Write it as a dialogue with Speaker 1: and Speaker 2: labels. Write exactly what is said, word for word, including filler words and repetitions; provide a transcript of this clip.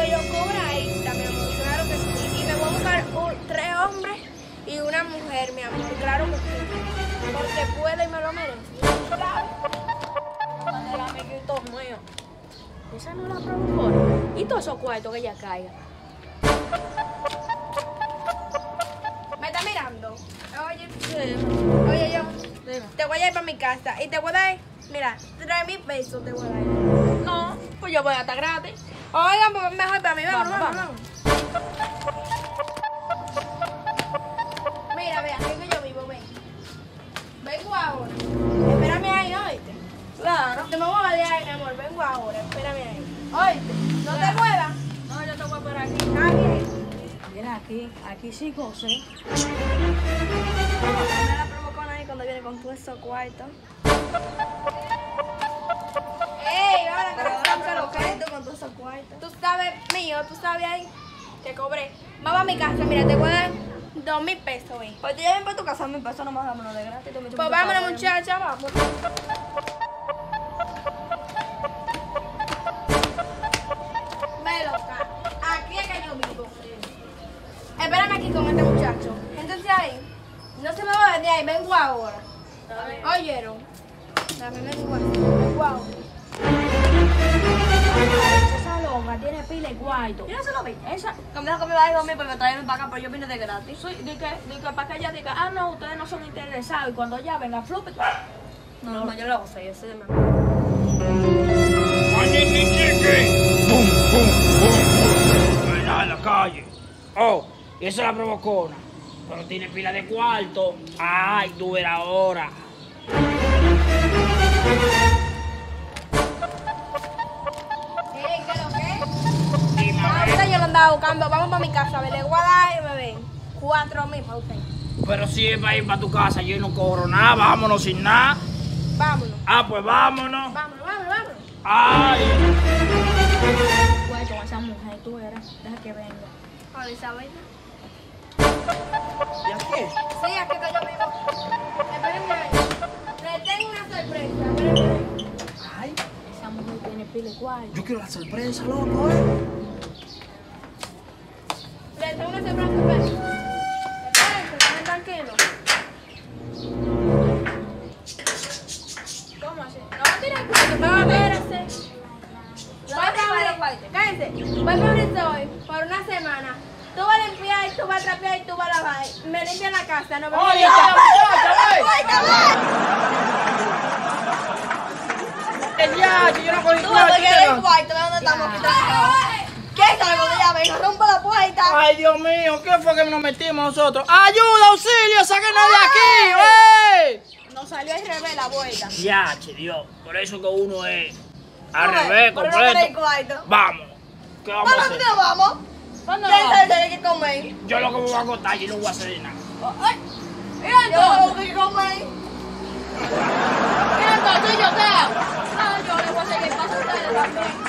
Speaker 1: yo cobradita, mi amor, claro que sí. Y me voy a buscar un, tres hombres y una mujer, mi amor, claro que sí. Porque puedo y me lo merezco. ¿Sabes?
Speaker 2: El amiguito mío. Esa no la provocó. Y todos esos cuartos que ella caiga.
Speaker 1: ¿Me está mirando? Oye,
Speaker 2: Sí.
Speaker 1: oye, yo
Speaker 2: Dime.
Speaker 1: te voy a ir para mi casa y te voy a dar, mira, tres mil pesos te voy a dar.
Speaker 2: No, pues yo voy a estar gratis.
Speaker 1: Oigan, pues mejor para mí, vamos,
Speaker 2: Vamos,
Speaker 1: vamos,
Speaker 2: vamos.
Speaker 1: vamos. Mira, ve, aquí que yo vivo, ven. Vengo ahora. Espérame ahí, oíste.
Speaker 2: Claro.
Speaker 1: No te me voy a de ahí, mi amor, vengo ahora, espérame ahí. Oíste, no te muevas.
Speaker 2: No, yo te voy a esperar aquí.
Speaker 1: Está bien.
Speaker 2: Mira aquí, aquí sí, José.
Speaker 1: Me la provocó nadie cuando viene con todo eso cuarto. ¡Ey! Ahora que no lo que con todo eso cuarto. Tú sabes, mío, tú sabes ahí que cobré. Vamos a mi casa, mira, te voy a dar dos mil pesos, güey.
Speaker 2: Pues te lleven para tu casa, mil pesos nomás dámonos de gratis. Tú me
Speaker 1: Pues vámonos, muchacha, vamos. Ve, loca. Aquí es que yo vivo. Espérame aquí con este muchacho. Entonces ahí, no se me va a venir ahí, vengo ahora. ¿Oyeron? Dame, vengo ahora. Vengo ahora.
Speaker 2: Esa loca tiene pila y cuarto. Yo no se lo vi. Esa, que me dijo que me iba a ir conmigo para traerme para acá, pero yo vine de gratis. Sí, di que, di que para que ella diga, ah, no, ustedes no son interesados. Y cuando ella venga, flupe. No, no, no, yo lo sé, yo sé de mi amor.
Speaker 3: ¡Mañini chiqui! ¡Pum, pum, pum, pum! Allá en la calle. Oh, y esa es la provocona. Pero tiene pila de cuarto. Ay, tú verás ahora.
Speaker 1: Ey, ¿qué lo que?
Speaker 3: Dime, a ver.
Speaker 1: Ahorita yo lo andaba buscando. Vamos para mi casa, le voy a dar, bebé, cuatro mil para usted.
Speaker 3: Pero si es para ir para tu casa, yo no cobro nada. Vámonos sin nada.
Speaker 1: Vámonos.
Speaker 3: Ah, pues vámonos.
Speaker 1: Vámonos, vámonos, vámonos.
Speaker 3: Ay.
Speaker 2: Güey, con esa mujer tú eres. Deja que venga.
Speaker 1: Hola, Isabel.
Speaker 3: ¿Y aquí?
Speaker 1: Sí, aquí que yo vivo. Espérenme ahí. Le tengo una sorpresa. Espérenme ahí.
Speaker 3: Ay,
Speaker 2: Esa mujer tiene pila y cuarto.
Speaker 3: yo quiero la sorpresa, loco, ¿eh?
Speaker 1: Le tengo una sorpresa. Espérense. Espérense, estén tranquilos.
Speaker 2: ¿Cómo así?
Speaker 1: No, tira el cuarto, pero espérense. Voy a abrir, cállense. Voy a abrirte hoy por una semana. Tú vas a limpiar, y tú vas a trapear y tú vas a lavar. Me limpian la casa, no me
Speaker 3: Oye, esta muchacha, güey. Ya, que yo no cogí
Speaker 2: Tú vas a
Speaker 3: cuarto.
Speaker 2: quedar el cuarto, ¿dónde estamos quitando? ¿Qué sabe cuando ella venga? Rompa la puerta.
Speaker 3: Ay, Dios mío, ¿qué fue que nos metimos nosotros? ¡Ayuda, auxilio! ¡Sáquenos de aquí, güey!
Speaker 2: Nos salió al revés la vuelta.
Speaker 3: Ya, che, Dios. Por eso que uno es al
Speaker 2: Tú ves,
Speaker 3: revés,
Speaker 2: pero no queréis
Speaker 3: completo.
Speaker 2: cuarto.
Speaker 3: Vamos. ¿Qué vamos a
Speaker 2: ¿Cuándo
Speaker 3: hacer?
Speaker 2: nos vamos?
Speaker 1: ¿Cuándo
Speaker 2: ¿Quién
Speaker 1: vamos?
Speaker 2: sabe si hay que comer?
Speaker 3: Yo lo que me voy a acostar, yo no voy a hacer nada.
Speaker 2: Ay,
Speaker 1: ¿Y
Speaker 2: yo
Speaker 1: entonces?
Speaker 2: tengo que comer.
Speaker 1: ¿Y entonces yo qué hago?
Speaker 2: Ah, yo le voy a seguir pasando a ustedes también.